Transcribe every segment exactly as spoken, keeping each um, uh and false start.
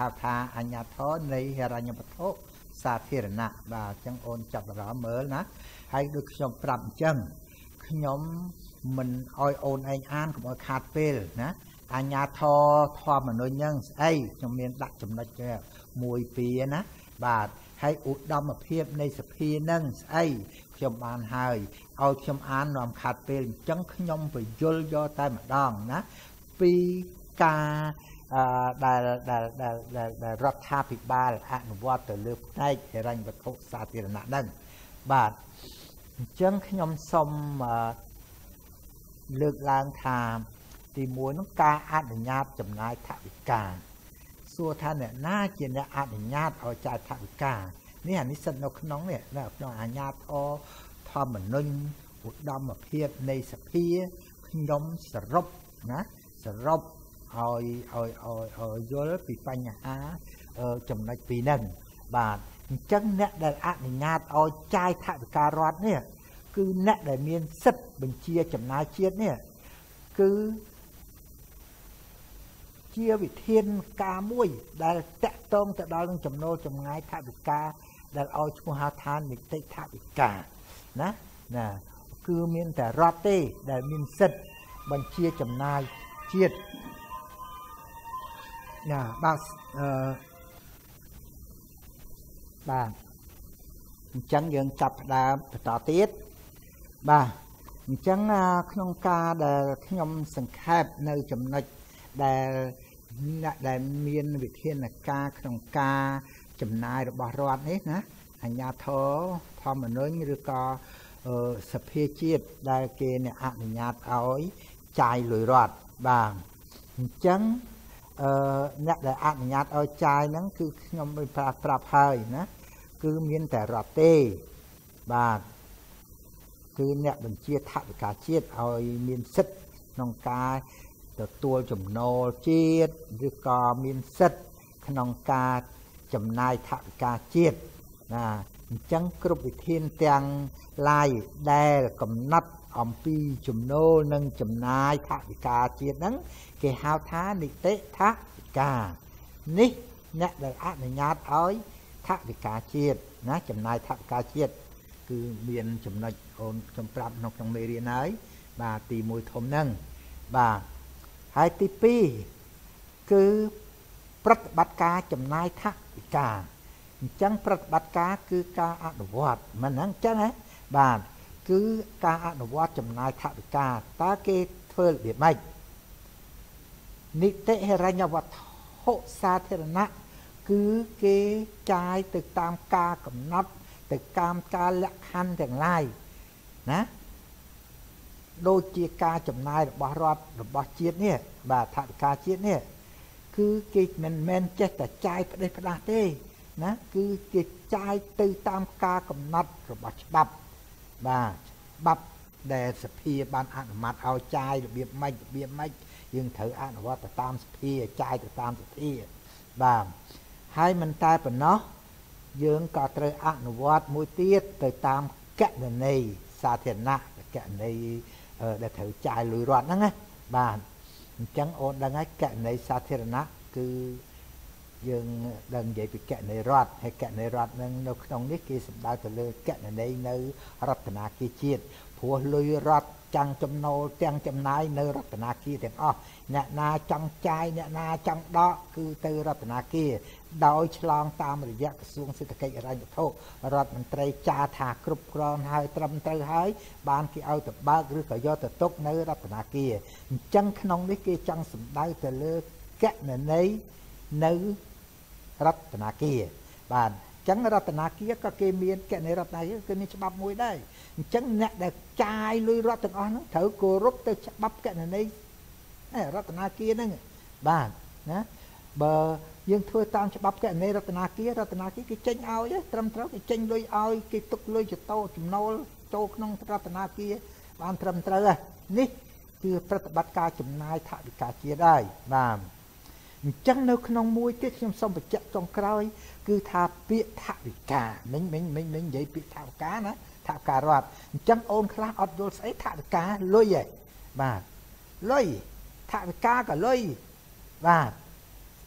ហៅថាអញ្ញាធរនៃហិរញ្ញវត្ថុសាធារណៈបាទអញ្ចឹងអូនចាប់អារម្មណ៍មើលណាហើយដូចខ្ញុំប្រាប់អញ្ចឹងខ្ញុំមិនអោយអូនឯងអានកុំឲ្យខាតពេលណាអញ្ញាធរធម៌មនុស្សហ្នឹងស្អីខ្ញុំមានដាក់ចំណុចមួយពីរណាបាទហើយឧត្តមភាពនៃសភាហ្នឹងស្អីខ្ញុំបានហើយឲ្យខ្ញុំអាននាំខាត់ពេលអញ្ចឹងខ្ញុំបញ្យល់យកតែម្ដងណាពីការអឺដែលដែលដែលដែលរដ្ឋាភិបាលអនុវត្តទៅលើផ្នែកហិរញ្ញវត្ថុសាធារណៈហ្នឹងបាទអញ្ចឹងខ្ញុំសូមលើកឡើងថាទីមួយនោះការអនុញ្ញាតចំណាយថវិកាសួរថាអ្នកណាជាអ្នកអនុញ្ញាតឲ្យចាយថវិកានេះអានេះសិតនៅក្នុងនេះនៅក្នុងអាជ្ញាធរធម្មនុញ្ញឧត្តមភាពនៃសភាខ្ញុំសរុបណាសរុបឲ្យឲ្យឲ្យឲ្យយល់ពីបញ្ហាចំណុចពីរហ្នឹងបាទអញ្ចឹងអ្នកដែលអនុញ្ញាតឲ្យចាយថវិការដ្ឋនេះគឺអ្នកដែលមានសិទ្ធិបញ្ជាចំណាយជាតិនេះគឺជាវិធានការមួយដែលតាក់ទងទៅដល់នឹងចំណូលចំណាយថវិកាដែលឲ្យឈ្មោះហៅថានីតិថវិកាណាណាគឺមានតែរដ្ឋទេដែលមានសិទ្ធិបញ្ជាចំណាយជាតិណាបាទអឺបាទអញ្ចឹងយើងចាប់ផ្ដើមបន្តទៀតបាទអញ្ចឹងក្នុងការដែលខ្ញុំសង្ខេបនៅចំណុចដែលអ្នកដែលមានវិធានការក្នុងការចំណាយរបស់រដ្ឋនេះណាអាជ្ញាធរធម្មនុញ្ញឬក៏សភាជាតិដែលគេអនុញ្ញាតឲ្យចាយលុយរដ្ឋបាទអញ្ចឹងអឺអ្នកដែលអនុញ្ញាតឲ្យចាយហ្នឹងគឺខ្ញុំបានប្រាប់ប្រាប់ហើយណាគឺមានតែរដ្ឋទេបាទគឺអ្នកបញ្ជាថវិកាជាតិឲ្យមានសិទ្ធិក្នុងការទទួលចំណូលជាតិឬក៏មានសិទ្ធិក្នុងការចំណាយថវិកាជាតិណាអញ្ចឹងគ្រប់វិធានទាំងឡាយដែលកំណត់អំពីចំណូលនិងចំណាយថវិកាជាតិហ្នឹងគេហៅថានីតិថវិកានេះអ្នកដែលអនុញ្ញាតឲ្យថវិកាជាតិណាចំណាយថវិកាជាតិគឺមានចំណុចអូនខ្ញុំប្រាប់ក្នុងក្នុងមេរៀនហើយបាទទីមួយធំហ្នឹងបាទហើយទីពីរគឺប្រតិបត្តិការចំណាយថវិកាអញ្ចឹងប្រតិបត្តិការគឺការអនុវត្តមិនហ្នឹងអញ្ចឹងហ៎បាទគឺការអនុវត្តចំណាយថវិកាតើគេធ្វើរបៀបម៉េចនីតិហិរញ្ញវត្ថុសាធារណៈគឺគេចាយទៅតាមការកំណត់ទៅតាមការលក្ខខណ្ឌទាំងឡាយណាដូចជាការចំណាយរបស់រដ្ឋរបស់ជាតិនេះបាទថវិកាជាតិនេះគឺគេមិនមែនចេះតែចាយផ្ដេសផ្ដាស់ទេណាគឺគេចាយទៅតាមការកំណត់របស់ច្បាប់បាទច្បាប់ដែលសភាបានអនុម័តឲ្យចាយរបៀបម៉េចរបៀបម៉េចយើងត្រូវអនុវត្តទៅតាមសភាចាយទៅតាមសភាបាទហើយមិនតែប៉ុណ្ណោះយើងក៏ត្រូវអនុវត្តមួយទៀតទៅតាមកណន័យសាធារណៈកណន័យដែលត្រូវចាយលុយរដ្ឋហ្នឹងណាបាទអញ្ចឹងអូនដឹងហើយកណន័យសាធារណៈគឺយើងដឹងនិយាយពីកណន័យរដ្ឋហើយកណន័យរដ្ឋហ្នឹងនៅក្នុងនេះគេសំដៅទៅលើកណន័យនៅរដ្ឋាភិបាលជាតិព្រោះលុយរដ្ឋចាំងចំណូលទាំងចំណាយនៅរដ្ឋាភិបាលទាំងអស់អ្នកណាចង់ចាយអ្នកណាចង់ដកគឺទៅរដ្ឋាភិបាលដោយឆ្លងតាមរយៈក្រសួងសេដ្ឋកិច្ចហិរញ្ញវត្ថុរដ្ឋមន្ត្រីចារថាគ្រប់គ្រងហើយត្រឹមត្រូវហើយបានគេឲ្យទៅបើកឬក៏យកទៅទុកនៅរដ្ឋាភិបាលអញ្ចឹងក្នុងនេះគេចង់សំដៅទៅលើកណន័យនៅរដ្ឋាភិបាលបាទអញ្ចឹងរដ្ឋាភិបាលក៏គេមានកណន័យរដ្ឋាភិបាលគឺមានច្បាប់មួយដែរអញ្ចឹងអ្នកដែលចាយលុយរដ្ឋទាំងអស់ហ្នឹងត្រូវគោរពទៅច្បាប់កណន័យរដ្ឋាភិបាលហ្នឹងបាទណាបើយើងធ្វើតាមច្បាប់កណន័យរដ្ឋាភិបាលរដ្ឋាភិបាលគេចេញឲ្យត្រឹមត្រូវគេចេញលុយឲ្យគេទុកលុយចតោចំណូលចូលក្នុងរដ្ឋាភិបាលបានត្រឹមត្រូវនេះគឺប្រតិបត្តិការចំណាយថវិកាជាតិហើយបាទអញ្ចឹងនៅក្នុងមួយទៀតខ្ញុំសូមបញ្ជាក់ចុងក្រោយគឺថាពាក្យថវិកាមិញមិញមិញមិញនិយាយពាក្យថវិកាណាថវិការដ្ឋអញ្ចឹងអូនខ្លះអត់យល់ស្អីថវិកាលុយឯងបាទលុយថវិកាក៏លុយបាទ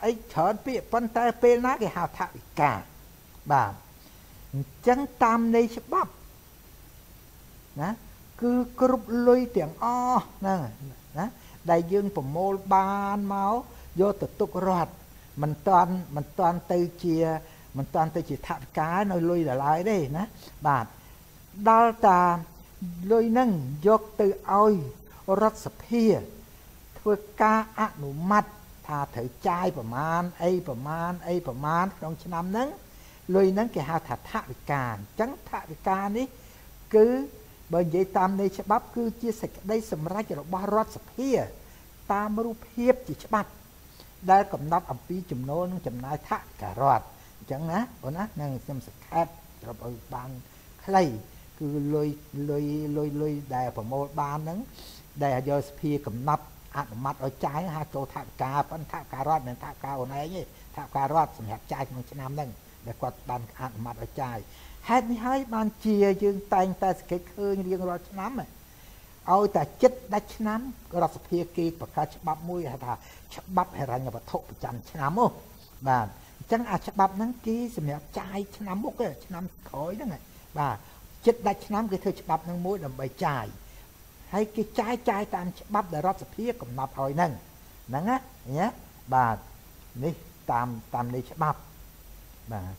អីច្រើនពាក្យប៉ុន្តែពេលណាគេហៅថាវិការបាទអញ្ចឹងតាមន័យច្បាប់ណាគឺគ្រប់លុយទាំងអស់ហ្នឹងណាដែលយើងប្រមូលបានមកយកទៅទុករដ្ឋមិនតាន់មិនតាន់ទៅជាមិនតាន់ទៅជាថវិកានៅលុយដល់ឡើយទេណាបាទដល់តាលុយហ្នឹងយកទៅឲ្យរដ្ឋសភាធ្វើការអនុម័តថាត្រូវចាយប្រមាណអីប្រមាណអីប្រមាណក្នុងឆ្នាំហ្នឹងលុយហ្នឹងគេហៅថាថវិកាអញ្ចឹងថវិកានេះគឺបើនិយាយតាមន័យច្បាប់គឺជាសេចក្តីសម្រេចរបស់រដ្ឋសភាតាមរូបភាពជាច្បាប់ដែលកំណត់អំពីចំណូលនិងចំណាយថវិការដ្ឋអញ្ចឹងណាបងណានឹងខ្ញុំសង្ខេបស្រាប់ឲ្យបានខ្លីគឺលុយលុយលុយលុយដែលប្រមូលបានហ្នឹងដែលយកសភាកំណត់អនុម័តឲ្យចាយហៅចូលថវិកាប៉ុន្តែថវិការដ្ឋមិនថវិកាអូនឯងទេថវិការដ្ឋសម្រាប់ចាយក្នុងឆ្នាំហ្នឹងដែលគាត់បានអនុម័តឲ្យចាយហេតុនេះហើយបានជាយើងតែងតែសង្កេតឃើញរៀងរាល់ឆ្នាំឲ្យតែចិត្តដាច់ឆ្នាំរដ្ឋសភាគេបង្កើតច្បាប់មួយហៅថាច្បាប់ហិរញ្ញវត្ថុប្រចាំឆ្នាំហ៎បាទអញ្ចឹងអាច្បាប់ហ្នឹងគេសម្រាប់ចាយឆ្នាំមុខឆ្នាំក្រោយហ្នឹងបាទចិត្តដាច់ឆ្នាំគេធ្វើច្បាប់ហ្នឹងមួយដើម្បីចាយហើយគេចាយចាយតាមច្បាប់ដែលរដ្ឋសភាកំណត់ឲ្យហ្នឹងហ្នឹងណាញ៉ាបាទនេះតាមតាមនៃច្បាប់បាទ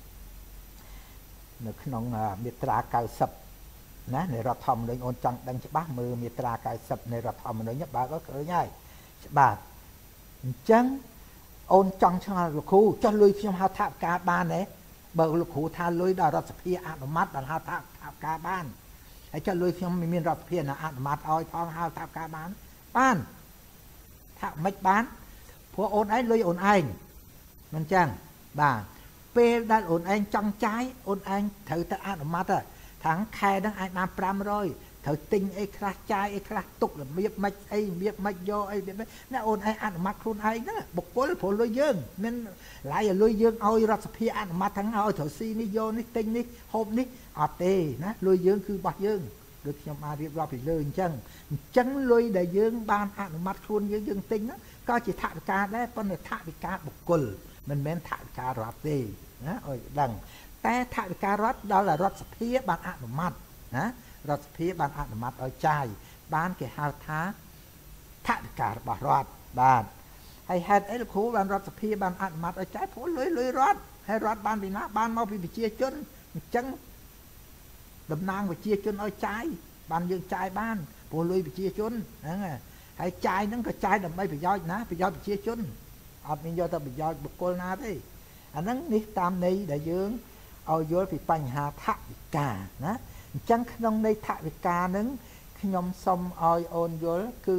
នៅក្នុងមាត្រាកៅសិបណានៃរដ្ឋធម្មនុញ្ញអូនចង់ដឹងច្បាស់មើលមាត្រាកៅសិបនៃរដ្ឋធម្មនុញ្ញបើក៏ឃើញហើយច្បាស់អញ្ចឹងអូនចង់ឆ្ងល់លោកគ្រូចុះលុយខ្ញុំហៅថាវិការបានទេបើលោកគ្រូថាលុយដល់រដ្ឋសភាអនុម័តដល់ហៅថាវិការបានហើយចុះលុយខ្ញុំមិនមានរដ្ឋសភាណាអនុម័តឲ្យផងហៅថាវិការបានបានថាមិនបានព្រោះអូនឯងលុយអូនឯងមិនចឹងបាទពេលដែលអូនឯងចង់ចាយអូនឯងត្រូវទៅអនុម័តថាខែហ្នឹងអាចបានប្រាំរយត្រូវទិញអីខ្លះចាយអីខ្លះទុករបៀបម៉េចអីរបៀបម៉េចយកអីរបៀបណាអូនឯងអនុម័តខ្លួនឯងហ្នឹងបុគ្គលព្រោះលុយយើងមានឡាយឲ្យលុយយើងឲ្យរដ្ឋសភាអនុម័តហ្នឹងឲ្យត្រូវស៊ីនេះយកនេះទិញនេះហូបនេះអត់ទេណាលុយយើងគឺរបស់យើងដូចខ្ញុំបានរៀបរាប់ពីលើអញ្ចឹងអញ្ចឹងលុយដែលយើងបានអនុម័តខ្លួនយើងយើងទិញហ្នឹងក៏ជាថវិកាដែរប៉ុន្តែថវិកាបុគ្គលមិនមែនថវិការដ្ឋទេណាឲ្យដឹងតែថវិការដ្ឋដល់រដ្ឋសភាបានអនុម័តណារដ្ឋសភាបានអនុម័តឲ្យចាយបានគេហៅថាថវិការបស់រដ្ឋបាទហើយហេតុអីលោកគ្រូបានរដ្ឋសភាបានអនុម័តឲ្យចាយព្រោះលុយលុយរដ្ឋហើយរដ្ឋបានពីណាបានមកពីប្រជាជនអញ្ចឹងតំណាងប្រជាជនឲ្យចាយបានយើងចាយបានព្រោះលុយប្រជាជនហ្នឹងហើយចាយហ្នឹងក៏ចាយដើម្បីប្រយោជន៍ណាប្រយោជន៍ប្រជាជនអត់មានយកទៅប្រយោជន៍បុគ្គលណាទេអាហ្នឹងនេះតាមន័យដែលយើងឲ្យយល់ពីបញ្ហាថវិកាណាអញ្ចឹងក្នុងន័យថវិកាហ្នឹងខ្ញុំសូមឲ្យអូនយល់គឺ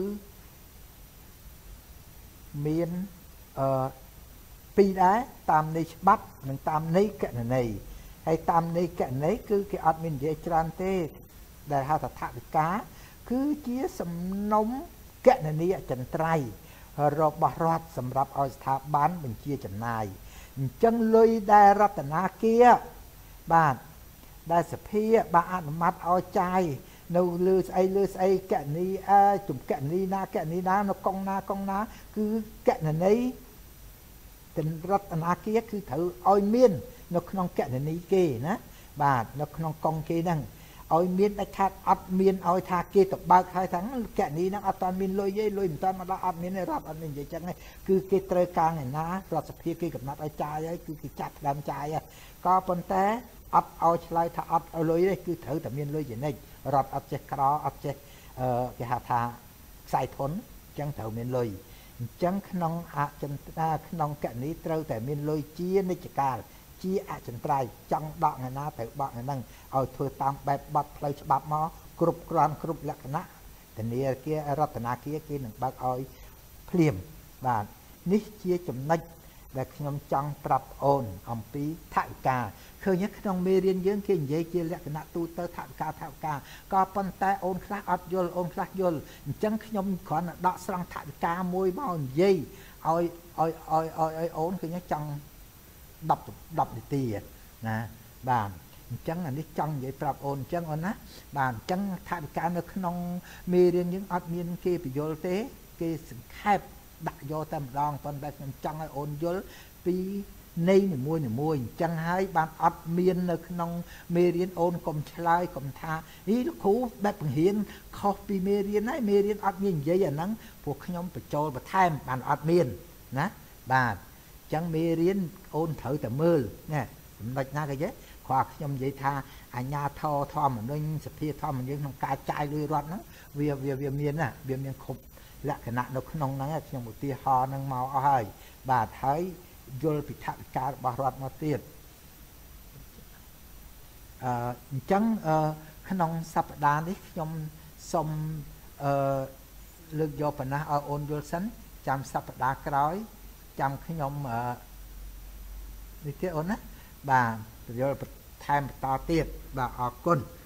មានអឺពីរដែរតាមន័យច្បាប់និងតាមន័យកណន័យហើយតាមន័យកណន័យគឺគេអត់មាននិយាយច្រើនទេដែលហៅថាថវិកាគឺជាសំណុំកណនីអចិន្ត្រៃយ៍របស់រដ្ឋសម្រាប់ឲ្យស្ថាប័នបញ្ជាចំណាយអញ្ចឹងលុយដែលរដ្ឋាភិបាលបាទដែលសភាបានអនុម័តឲ្យចាយនៅលើស្អីលើស្អីកណនីអើជំកណនីណាកណនីណានៅកងណាកងណាគឺកណនីទាំងរដ្ឋាភិបាលគឺត្រូវឲ្យមាននៅក្នុងកណនីគេណាបាទនៅក្នុងកងគេហ្នឹងឲ្យមានដាច់ខាតអត់មានឲ្យថាគេទៅបើកហើយថាកណនីហ្នឹងអត់តាន់មានលុយទេលុយមិនតាន់មកដល់អត់មានទេរដ្ឋអត់មាននិយាយចឹងទេគឺគេត្រូវការឯណារដ្ឋសភាគេកំណត់ឲ្យចាយហើយគឺគេចាត់ដើមចាយហើយក៏ប៉ុន្តែអត់ឲ្យឆ្លើយថាអត់ឲ្យលុយទេគឺត្រូវតែមានលុយជានិច្ចរដ្ឋអត់ចេះក្រអត់ចេះអឺគេហៅថាខ្សែធនអញ្ចឹងត្រូវមានលុយអញ្ចឹងក្នុងអចិន្តាក្នុងកណនីត្រូវតែមានលុយជានិច្ចកាលជាអចិន្ត្រៃយ៍ចង់ដកឯណាទៅបកឯហ្នឹងឲ្យធ្វើតាមបែបបទផ្លូវច្បាប់មកគ្រប់គ្រាន់គ្រប់លក្ខណៈធនាគាររដ្ឋាភិបាលគេនឹងបើកឲ្យភ្លាមបាទនេះជាចំណុចដែលខ្ញុំចង់ប្រាប់អូនអំពីថវិកាឃើញក្នុងមេរៀនយើងគេនិយាយជាលក្ខណៈទូទៅថវិកាថវិកាក៏ប៉ុន្តែអូនខ្លះអត់យល់អូនខ្លះយល់អញ្ចឹងខ្ញុំគ្រាន់តែដកស្រង់ថវិកាមួយមកនិយាយឲ្យឲ្យឲ្យឲ្យអូនឃើញចង់10 10នាទីណាបាទអញ្ចឹងអានេះចង់និយាយប្រាប់អូនអញ្ចឹងអូនណាបាទអញ្ចឹងថវិកានៅក្នុងមេរៀនយើងអត់មានគេបញ្យល់ទេគេសង្ខេបដាក់យកតែម្ដងប៉ុន្តែខ្ញុំចង់ឲ្យអូនយល់ពីនៃនីមួយនីមួយអញ្ចឹងហើយបានអត់មាននៅក្នុងមេរៀនអូនកុំឆ្លើយកុំថានេះលោកគ្រូបែបបង្រៀនខុសពីមេរៀនហើយមេរៀនអត់មាននិយាយអាហ្នឹងពួកខ្ញុំបញ្ចូលបន្ថែមបានអត់មានណាបាទអញ្ចឹងមេរៀនអូនត្រូវតែមើលណាចំណុចណាក៏យេគ្រាន់ខ្ញុំនិយាយថាអញ្ញាធរធម្មនឹងសភាធម្មយើងក្នុងការចាយលុយរត់ហ្នឹងវាវាវាមានណាវាមានគ្រប់លក្ខណៈនៅក្នុងហ្នឹងខ្ញុំឧទាហរណ៍ហ្នឹងមកអស់ហើយបាទហើយយល់ពីថវិការបស់រដ្ឋមកទៀតអឺអញ្ចឹងអឺក្នុងសប្តាហ៍នេះខ្ញុំសូមអឺលើកយកប៉ុណ្ណេះឲ្យអូនយល់សិនចាំសប្តាហ៍ក្រោយចាំខ្ញុំអឺនេះទៀតអូនណាបាទយល់បន្ថែមបន្តទៀតបាទអរគុណ